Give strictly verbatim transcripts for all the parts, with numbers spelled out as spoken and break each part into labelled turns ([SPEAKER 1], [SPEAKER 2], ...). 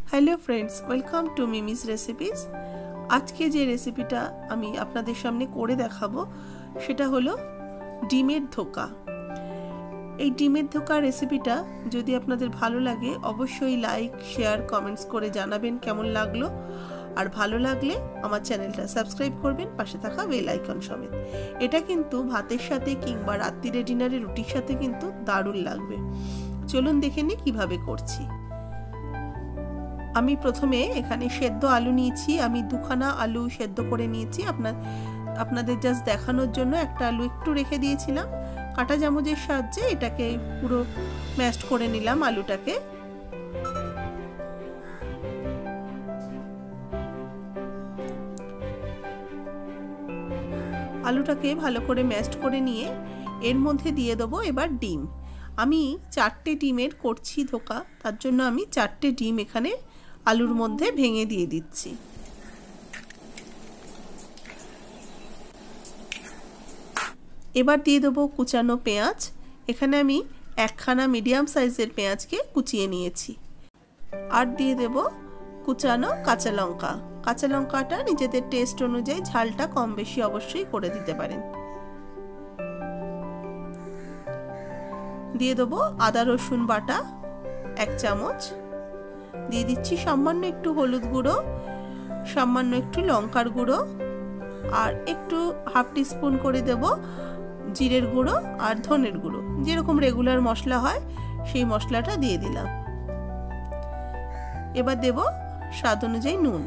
[SPEAKER 1] Hello friends, welcome to Mimi's recipes. आज के जे रेसिपिटा आमी आपनादेर सामने करे देखाबो सेटा हलो डिमेर धोका। এই ডিমের ধোকা রেসিপিটা যদি আপনাদের ভালো লাগে অবশ্যই লাইক শেয়ার কমেন্টস করে জানাবেন কেমন লাগলো। আর ভালো লাগলে আমার চ্যানেলটা সাবস্ক্রাইব করবেন, পাশে থাকা বেল আইকন সমেত। এটা কিন্তু ভাতের সাথে কিংবা রাত্রিরে ডিনারে রুটির সাথে কিন্তু দারুণ লাগবে। চলুন দেখে নিই কিভাবে করছি। আমি প্রথমে এখানে সেদ্ধ আলু নিয়েছি। আমি দুখানা আলু সেদ্ধ করে নিয়েছি। আপনার আপনাদের জাস্ট দেখানোর জন্য একটা আলু একটু রেখে দিয়েছিলাম। কাঁটা চামচের সাহায্যে এটাকে পুরো ম্যাশড করে নিলাম আলুটাকে। আলুটাকে ভালো করে ম্যাশড করে নিয়ে এর মধ্যে দিয়ে দেবো এবার ডিম। আমি চারটে ডিমের করছি ধোকা, তার জন্য আমি চারটে ডিম এখানে আলুর মধ্যে ভেঙে দিয়ে দিচ্ছি। এবার দিয়ে দেবো কুচানো পেঁয়াজ। এখানে আমি একখানা মিডিয়াম সাইজের পেঁয়াজকে কুচিয়ে নিয়েছি। আর দিয়ে দেব কুচানো কাঁচা লঙ্কা। কাঁচা লঙ্কাটা নিজেদের টেস্ট অনুযায়ী ঝালটা কম বেশি অবশ্যই করে দিতে পারেন। দিয়ে দেবো আদা রসুন বাটা এক চামচ। দিয়ে দিচ্ছি সামান্য একটু হলুদ গুঁড়ো, সামান্য একটু লঙ্কার গুঁড়ো, আর একটু হাফ টিস্পুন করে দেব জিরের গুঁড়ো আর ধনের গুঁড়ো। যেরকম রেগুলার মশলা হয় সেই মশলাটা দিয়ে দিলাম। এবার দেব স্বাদ অনুযায়ী নুন,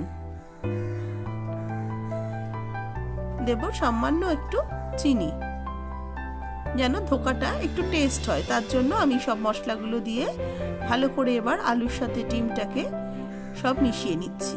[SPEAKER 1] দেব সামান্য একটু চিনি, যেন ধোকাটা একটু টেস্ট হয়। তার জন্য আমি সব মশলাগুলো দিয়ে ভালো করে এবার আলুর সাথে ডিমটাকে সব মিশিয়ে নিচ্ছি।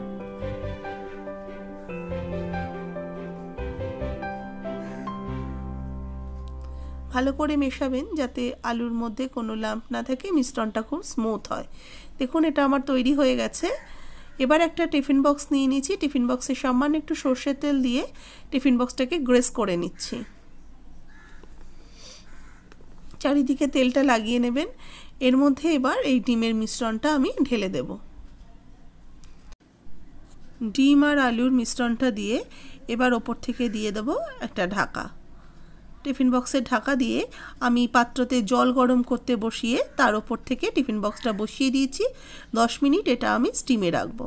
[SPEAKER 1] ভালো করে মেশাবেন যাতে আলুর মধ্যে কোনো লাম্প না থাকে, মিশ্রণটা খুব স্মুথ হয়। দেখুন এটা আমার তৈরি হয়ে গেছে। এবার একটা টিফিন বক্স নিয়ে নিয়েছি। টিফিন বক্সে সামান্য একটু সর্ষের তেল দিয়ে টিফিন বক্সটাকে গ্রেস করে নিচ্ছি। চারিদিকে তেলটা লাগিয়ে নেবেন। এর মধ্যে এবার এই ডিমের মিশ্রণটা আমি ঢেলে দেব। ডিম আর আলুর মিশ্রণটা দিয়ে এবার ওপর থেকে দিয়ে দেব একটা ঢাকা। টিফিন বক্সের ঢাকা দিয়ে আমি পাত্রতে জল গরম করতে বসিয়ে তার ওপর থেকে টিফিন বক্সটা বসিয়ে দিয়েছি। দশ মিনিট এটা আমি স্টিমে রাখবো।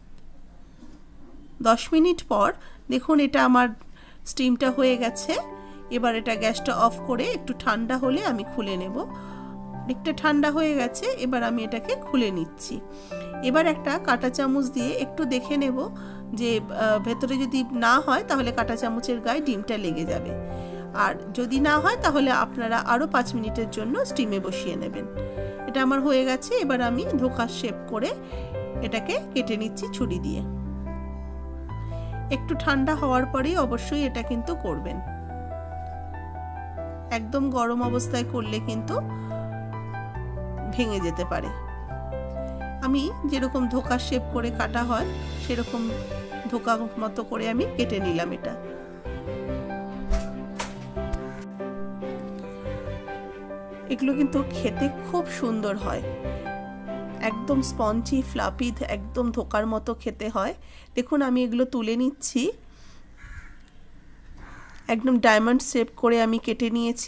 [SPEAKER 1] দশ মিনিট পর দেখুন এটা আমার স্টিমটা হয়ে গেছে। এবার এটা গ্যাসটা অফ করে একটু ঠান্ডা হলে আমি খুলে নেব। অনেকটা ঠান্ডা হয়ে গেছে, এবার আমি এটাকে খুলে নিচ্ছি। এবার একটা কাঁটা চামচ দিয়ে একটু দেখে নেব যে ভেতরে যদি না হয় তাহলে কাঁটা চামচের গায়ে ডিমটা লেগে যাবে, আর যদি না হয় তাহলে আপনারা আরও পাঁচ মিনিটের জন্য স্টিমে বসিয়ে নেবেন। এটা আমার হয়ে গেছে। এবার আমি ধোকার শেপ করে এটাকে কেটে নিচ্ছি ছুরি দিয়ে। একটু ঠান্ডা হওয়ার পরেই অবশ্যই এটা কিন্তু করবেন। একদম গরম অবস্থায় করলে কিন্তু ভেঙে যেতে পারে। আমি যেরকম ধোকার শেপ করে কাটা হয় সেরকম ধোকা মতো করে আমি কেটে নিলাম। এটা এগুলো কিন্তু খেতে খুব সুন্দর হয়, একদম স্পঞ্জি ফ্লাফি, একদম ধোকার মতো খেতে হয়। দেখুন আমি এগুলো তুলে নিচ্ছি। একদম ডায়মন্ড শেপ করে আমি কেটে নিয়েছি।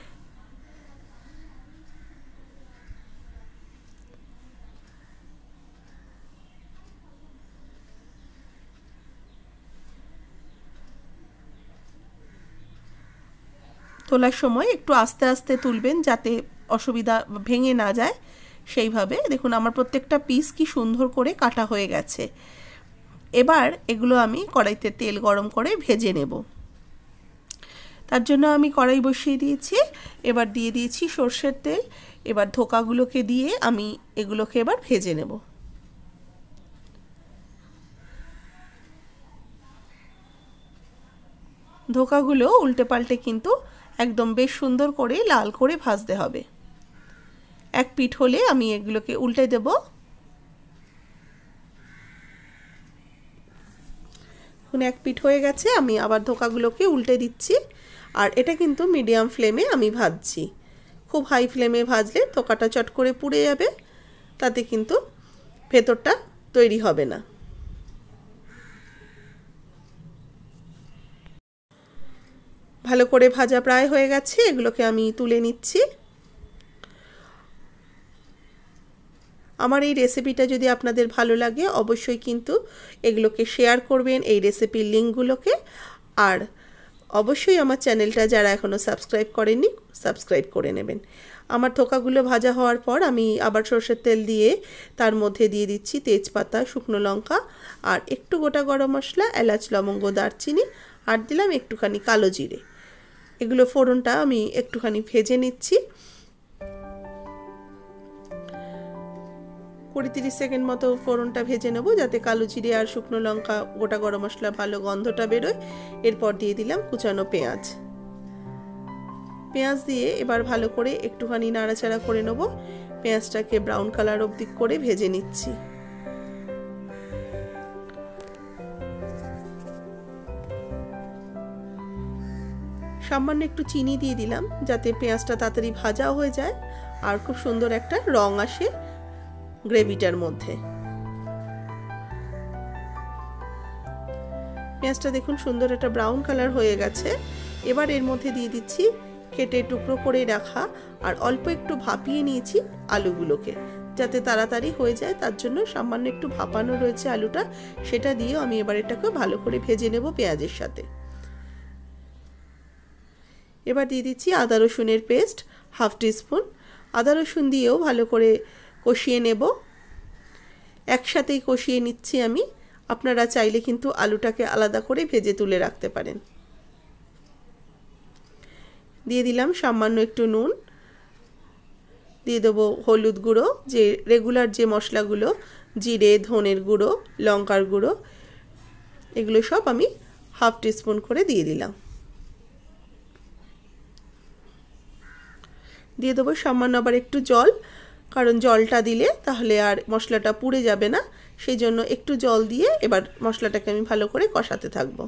[SPEAKER 1] তোলার সময় একটু আস্তে আস্তে তুলবেন যাতে অসুবিধা ভেঙে না যায় সেইভাবে। দেখুন আমার প্রত্যেকটা পিস কি সুন্দর করে কাটা হয়ে গেছে। এবার এগুলো আমি কড়াইতে তেল গরম করে ভেজে নেব। তার জন্য আমি কড়াই বসিয়ে দিয়েছি। এবার দিয়ে দিয়েছি সর্ষের তেল। এবার ধোকাগুলোকে দিয়ে আমি এগুলোকে এবার ভেজে নেব। ধোকাগুলো উল্টে পাল্টে কিন্তু একদম বেশ সুন্দর করে লাল করে ভাজতে হবে। এক পিঠ হলে আমি এগুলোকে উল্টে দেব। এখন এক পিঠ হয়ে গেছে, আমি আবার ধোকাগুলোকে উল্টে দিচ্ছি। আর এটা কিন্তু মিডিয়াম ফ্লেমে আমি ভাজছি। খুব হাই ফ্লেমে ভাজলে ধোকাটা চট করে পুড়ে যাবে, তাতে কিন্তু ভেতরটা তৈরি হবে না। ভালো করে ভাজা প্রায় হয়ে গেছে, এগুলোকে আমি তুলে নিচ্ছি। আমার এই রেসিপিটা যদি আপনাদের ভালো লাগে অবশ্যই কিন্তু এগুলোকে শেয়ার করবেন, এই রেসিপির লিঙ্কগুলোকে। আর অবশ্যই আমার চ্যানেলটা যারা এখনও সাবস্ক্রাইব করেননি সাবস্ক্রাইব করে নেবেন। আমার থোকাগুলো ভাজা হওয়ার পর আমি আবার সরষের তেল দিয়ে তার মধ্যে দিয়ে দিচ্ছি তেজপাতা, শুকনো লঙ্কা আর একটু গোটা গরম মশলা, এলাচ, লবঙ্গ, দারচিনি আর দিলাম একটুখানি কালো জিরে। এগুলো ফোড়নটা আমি একটুখানি ভেজে নিচ্ছি। কুড়ি তিরিশ সেকেন্ড মতো ফোড়নটা ভেজে নেব যাতে কালো জিরে আর শুকনো লঙ্কা, গোটা গরম মশলা ভালো গন্ধটা বেরোয়। এরপর দিয়ে দিলাম কুচানো পেঁয়াজ। পেঁয়াজ দিয়ে এবার ভালো করে একটুখানি নাড়াচাড়া করে নেব। পেঁয়াজটাকে ব্রাউন কালার অবধি করে ভেজে নিচ্ছি। সামান্য একটু চিনি দিয়ে দিলাম যাতে পেঁয়াজটা তাড়াতাড়ি ভাজাও হয়ে যায় আর খুব সুন্দর একটা রং আসে গ্রেভিটার মধ্যে। পেঁয়াজটা দেখুন সুন্দর একটা ব্রাউন কালার হয়ে গেছে। এবার এর মধ্যে দিয়ে দিচ্ছি কেটে টুকরো করে রাখা আর অল্প একটু ভাপিয়ে নিয়েছি আলুগুলোকে যাতে তাড়াতাড়ি হয়ে যায়, তার জন্য সামান্য একটু ভাপানো রয়েছে আলুটা, সেটা দিয়েও আমি এবার এটাকে ভালো করে ভেজে নেব পেঁয়াজের সাথে। এবার দিয়ে দিচ্ছি আদা রসুনের পেস্ট হাফ টিস্পুন। আদা রসুন দিয়েও ভালো করে কষিয়ে নেব, একসাথেই কষিয়ে নিচ্ছি আমি। আপনারা চাইলে কিন্তু আলুটাকে আলাদা করে ভেজে তুলে রাখতে পারেন। দিয়ে দিলাম সামান্য একটু নুন, দিয়ে দেবো হলুদ গুঁড়ো, যে রেগুলার যে মশলাগুলো জিরে, ধনের গুঁড়ো, লঙ্কার গুঁড়ো, এগুলো সব আমি হাফ টিস্পুন করে দিয়ে দিলাম। দিয়ে দেবো সামান্য আবার একটু জল, কারণ জলটা দিলে তাহলে আর মশলাটা পুড়ে যাবে না, সেই জন্য একটু জল দিয়ে এবার মশলাটাকে আমি ভালো করে কষাতে থাকবো।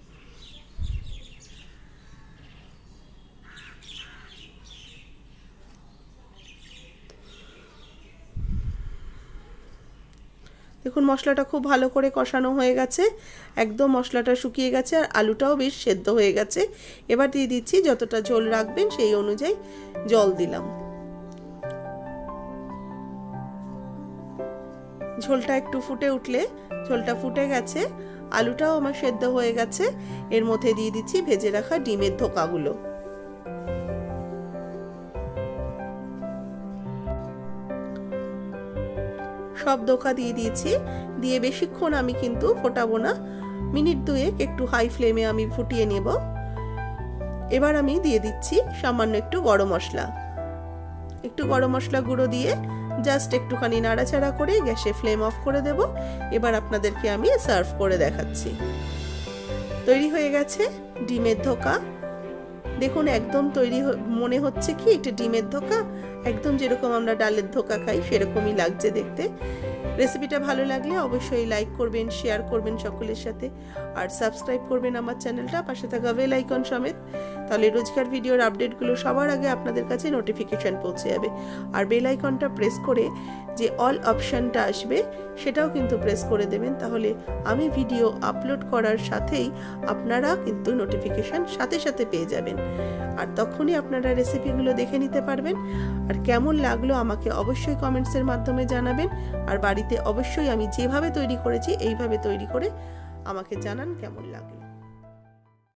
[SPEAKER 1] দেখুন মশলাটা খুব ভালো করে কষানো হয়ে গেছে, একদম মশলাটা শুকিয়ে গেছে আর আলুটাও বেশ সেদ্ধ হয়ে গেছে। এবার দিয়ে দিচ্ছি যতটা ঝোল রাখবেন সেই অনুযায়ী জল দিলাম। ঝোলটা একটু ফুটে উঠলে, ঝোলটা ফুটে গেছে, আলুটাও আমার সেদ্ধ হয়ে গেছে, এর মধ্যে দিয়ে দিচ্ছি ভেজে রাখা ডিমের ধোকাগুলো। সব ধোকা দিয়ে দিয়েছি, দিয়ে বেশিক্ষণ আমি কিন্তু ফোটাবো না, মিনিট দুয়েক একটু হাই ফ্লেমে আমি ফুটিয়ে নেব। এবার আমি দিয়ে দিচ্ছি সামান্য একটু গরম মশলা, একটু গরম মশলা গুঁড়ো দিয়ে জাস্ট একটুখানি নাড়াচাড়া করে গ্যাসে ফ্লেম অফ করে দেব। এবার আপনাদেরকে আমি সার্ভ করে দেখাচ্ছি। তৈরি হয়ে গেছে ডিমের ধোকা। দেখুন একদম তৈরি মনে হচ্ছে কি এটা ডিমের ধোকা, একদম যেরকম আমরা ডালের ধোকা খাই সেরকমই লাগছে দেখতে। রেসিপিটা ভালো লাগলে অবশ্যই লাইক করবেন, শেয়ার করবেন সকলের সাথে আর সাবস্ক্রাইব করবেন আমার চ্যানেলটা, পাশে থাকা বেল আইকন সমেত, তাহলে রোজকার ভিডিওর আপডেটগুলো সবার আগে আপনাদের কাছে নোটিফিকেশান পৌঁছে যাবে। আর বেল আইকনটা প্রেস করে যে অল অপশানটা আসবে সেটাও কিন্তু প্রেস করে দেবেন, তাহলে আমি ভিডিও আপলোড করার সাথেই আপনারা কিন্তু নোটিফিকেশান সাথে সাথে পেয়ে যাবেন আর তখনই আপনারা রেসিপিগুলো দেখে নিতে পারবেন। আর কেমন লাগলো আমাকে অবশ্যই কমেন্টসের মাধ্যমে জানাবেন আর বাড়িতে অবশ্যই আমি যেভাবে তৈরি করেছি এইভাবে তৈরি করে আমাকে জানান কেমন লাগলো।